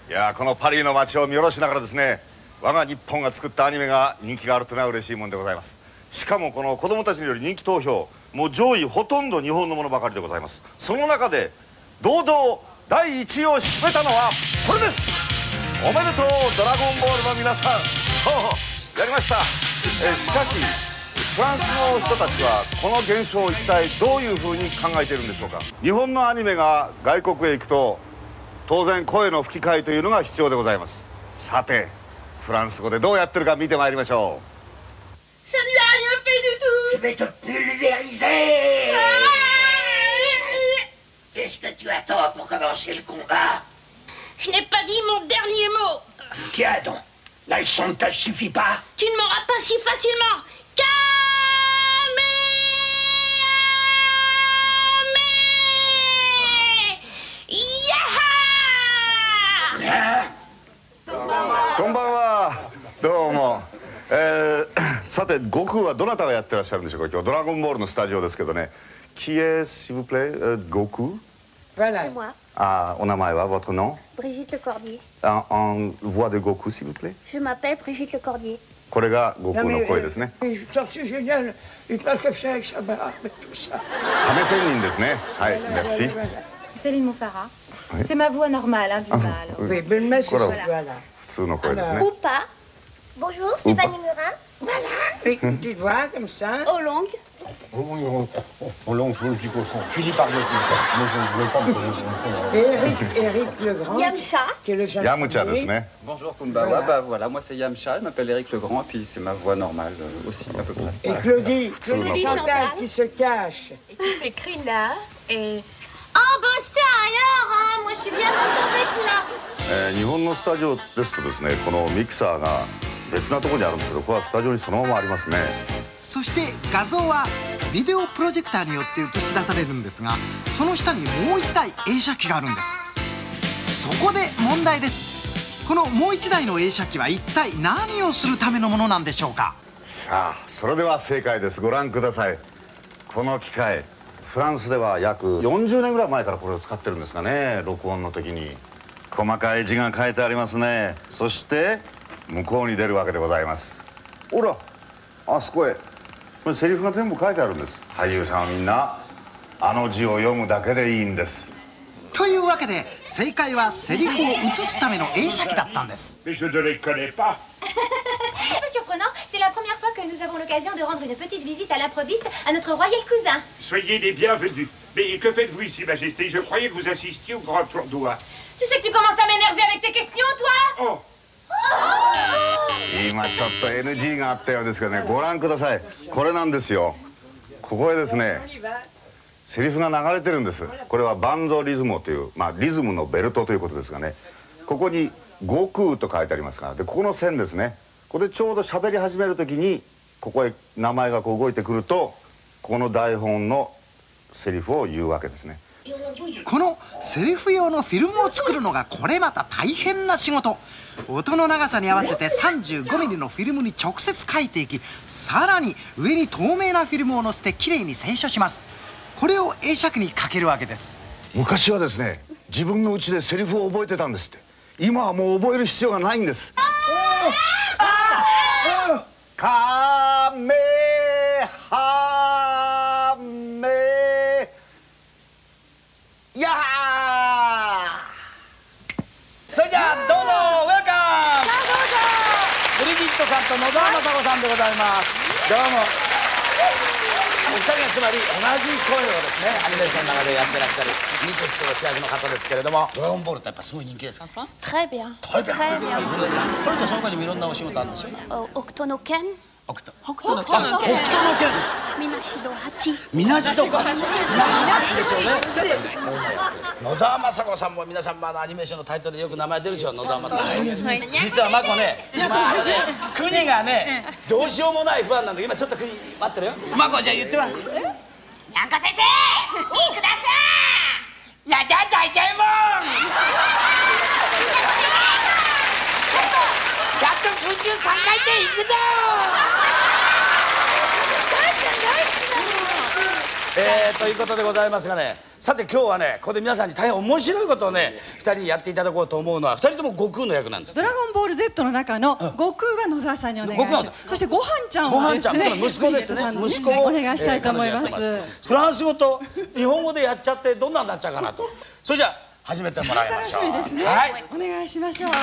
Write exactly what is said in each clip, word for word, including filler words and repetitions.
いやー、このパリの街を見下ろしながらですね、我が日本が作ったアニメが人気があるというのは嬉しいもんでございます。しかもこの子供たちによる人気投票、もう上位ほとんど日本のものばかりでございます。その中で堂々だいいちいを占めたのはこれです。おめでとうドラゴンボールの皆さん。そうやりました。えしかしフランスの人たちはこの現象を一体どういうふうに考えているんでしょうか。日本のアニメが外国へ行くと当然声の吹き替えというのが必要でございます。さてフランス語でどうやってるか見てまいりましょう。 Ça ne lui a rien fait du tout. Je vais te pulvériser. Qu'est-ce que tu attends pour commencer le combat? Je n'ai pas dit mon dernier mot. Tiens donc, la leçon ne te suffit pas? Tu ne m'auras pas si facilement. Kame! Yaha! こんばんは。どうも。えー、さて悟空はどなたがやってらっしゃるんでしょうか。今日ドラゴンボールのスタジオですけどね。Qui est s'il vous plaît? Goku? Voilà. C'est moi, あ、お名前は votre nom? Brigitte Lecordier. En, en voix de Goku s'il vous plaît? Je m'appelle Brigitte Lecordier. これが悟空の声ですね。 Ça c'est génial. Il passe comme ça avec sa barbe et tout ça. 亀仙人ですね。はい、merci. Céline Montserrat. C'est ma voix normale, hein, du mal. Oui, bonne messe, c'est ça. Voilà. 普通の声ですね。 Ou pas. Bonjour, Stéphanie Murin. Voilà. Avec une petite voix comme ça. Au long. Au long, je veux le petit cochon. Philippe Ariotti. Moi, je ne veux pas me connaître. Et Eric, Eric Legrand. Yamcha. Qui est le Yamchaですね。 Bonjour Kumbawa, Voilà. bah voilà, moi c'est Yamcha, je m'appelle Éric Legrand, et puis c'est ma voix normale euh, aussi, à peu près. Et Claudie, Claudie Claudie Chantal Chantal. qui se cache. Et tu fais Krilla et... Oh, bah ça alors, hein. Moi, je suis bien contente d'être là. えー日本のスタジオですとですね、このミキサーが別なところにあるんですけど、ここはスタジオにそのままありますね。 そして画像はビデオプロジェクターによって映し出されるんですが、その下にもう一台映写機があるんです。そこで問題です。このもう一台の映写機は一体何をするためのものなんでしょうか。 さあそれでは正解です。ご覧ください。この機械、フランスでは約よんじゅうねんぐらい前からこれを使ってるんですかね。録音の時に細かい字が書いてありますね。そして向こうに出るわけでございます。ほらあそこへこれセリフが全部書いてあるんです。俳優さんはみんなあの字を読むだけでいいんです。 というわけで正解はセリフを映すための映写機だったんです。 Mais je ne les connais pas. Surprenant, c'est la première fois que nous avons l'occasion de rendre une petite visite à l'improviste à notre royal cousin. Soyez les bienvenus. Mais que faites-vous ici, Majesté? Je croyais que vous assistiez au grand tournoi. Tu sais que tu commences à m'énerver avec tes questions, toi? Oh, 今ちょっと エヌジー があったようですけどね、ご覧ください。これなんですよ。ここへですねセリフが流れてるんです。これはバンゾリズモという、まあ、リズムのベルトということですがね、ここに悟空と書いてありますから、でここの線ですね、これちょうど喋り始める時にここへ名前がこう動いてくると、この台本のセリフを言うわけですね。 このセリフ用のフィルムを作るのがこれまた大変な仕事。音の長さに合わせて さんじゅうごミリ のフィルムに直接書いていき、さらに上に透明なフィルムを載せてきれいに清書します。これを映写機にかけるわけです。 昔はですね、自分の家でセリフを覚えてたんですって。今はもう覚える必要がないんです。カメハメヤー。それじゃあどうぞウェルカム。ブリジットさんと野沢雅子さんでございます。どうも。お二人がつまり同じ声をですね、アニメーションの中でやってらっしゃる二木師匠主役の方ですけれども、ドラゴンボールってやっぱすごい人気ですか。 Très bien. Très bien. Très bien. これとその他にもいろんなお仕事あるんでしょ。 Octo no Ken. 北斗の拳。北斗の拳。 Minashido Hachi. みなしとか。みなしでしょうね。野沢雅子さんも皆さんまあアニメーションのタイトルでよく名前出るでしょ。野沢雅子。実は眞子ね、まあね、国がね、どうしようもない不安なんで今ちょっと国待ってるよ。眞子じゃあ言っては。 にゃんこ先生、いいください。 やだ大体もん。ちゃんと空中三回転いくぞ。えー、ということでございますがね、 さて今日はねここで皆さんに大変面白いことをねふたりにやっていただこうと思うのはふたりとも悟空の役なんです。 ドラゴンボール ゼット の中の悟空は野沢さんにお願いします。そしてごはんちゃんはですね、 息子ですね。息子をお願いしたいと思います。 フランス語と日本語でやっちゃってどんなになっちゃうかなと。それじゃあ始めてもらいましょう。 楽しみですね。お願いしましょう。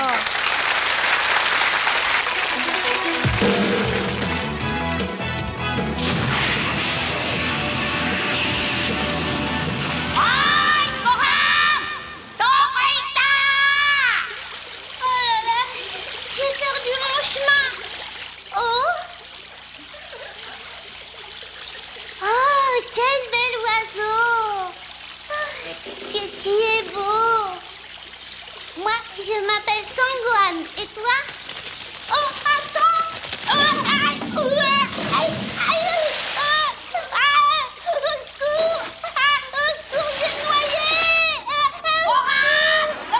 Tu es beau. Moi, je m'appelle Sangwan. Et toi? Oh, attends. Oh, aïe, aïe, aïe, aïe, ah, au secours, ah, au secours, j'ai noyé. Au secours,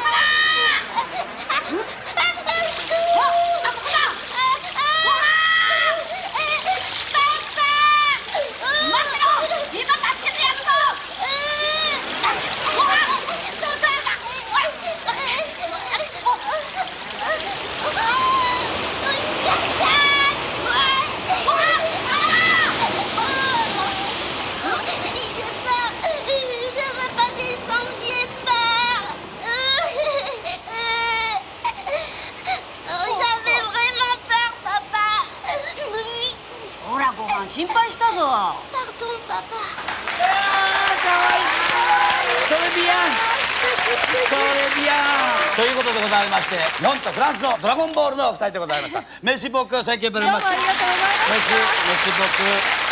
au secours. Pardon, papa. トレビアントレビアンということでございまして日本とフランスのドラゴンボールのふたりでございました。メシボク、最近ブラマッチ。 どうもありがとうございました。 メシ、メシボク。